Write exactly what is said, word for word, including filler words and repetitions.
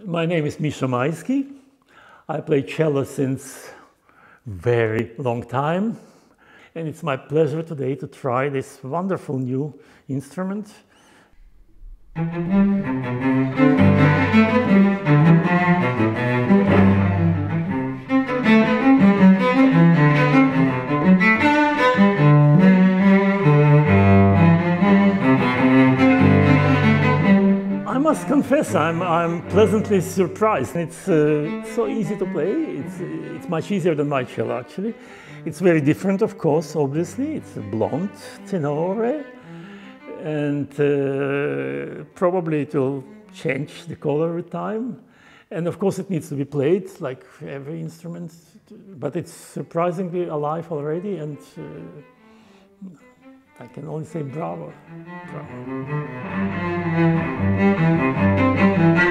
My name is Micha Maisky. I play cello since very long time, and it's my pleasure today to try this wonderful new instrument. I must confess, I'm, I'm pleasantly surprised. It's uh, so easy to play. It's, it's much easier than my cello, actually. It's very different, of course, obviously. It's a blonde tenore, and uh, probably it will change the color with time. And of course, it needs to be played like every instrument, but it's surprisingly alive already, and uh, I can only say bravo. Bravo.